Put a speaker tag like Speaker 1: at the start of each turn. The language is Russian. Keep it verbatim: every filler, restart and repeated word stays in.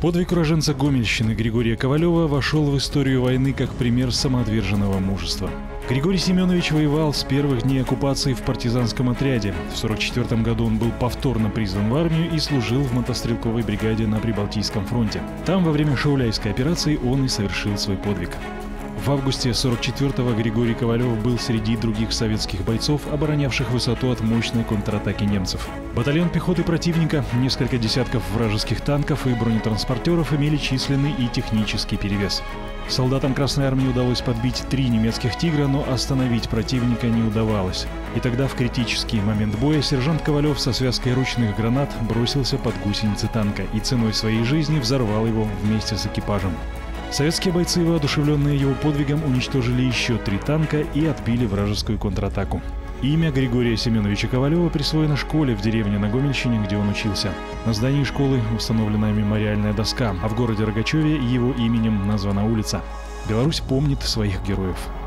Speaker 1: Подвиг уроженца Гомельщины Григория Ковалева вошел в историю войны как пример самоотверженного мужества. Григорий Семенович воевал с первых дней оккупации в партизанском отряде. В сорок четвёртом году он был повторно призван в армию и служил в мотострелковой бригаде на Прибалтийском фронте. Там во время Шауляйской операции он и совершил свой подвиг. В августе сорок четвёртого Григорий Ковалев был среди других советских бойцов, оборонявших высоту от мощной контратаки немцев. Батальон пехоты противника, несколько десятков вражеских танков и бронетранспортеров имели численный и технический перевес. Солдатам Красной Армии удалось подбить три немецких «Тигра», но остановить противника не удавалось. И тогда в критический момент боя сержант Ковалев со связкой ручных гранат бросился под гусеницы танка и ценой своей жизни взорвал его вместе с экипажем. Советские бойцы, воодушевленные его подвигом, уничтожили еще три танка и отбили вражескую контратаку. Имя Григория Семеновича Ковалева присвоено школе в деревне на Гомельщине, где он учился. На здании школы установлена мемориальная доска, а в городе Рогачеве его именем названа улица. Беларусь помнит своих героев.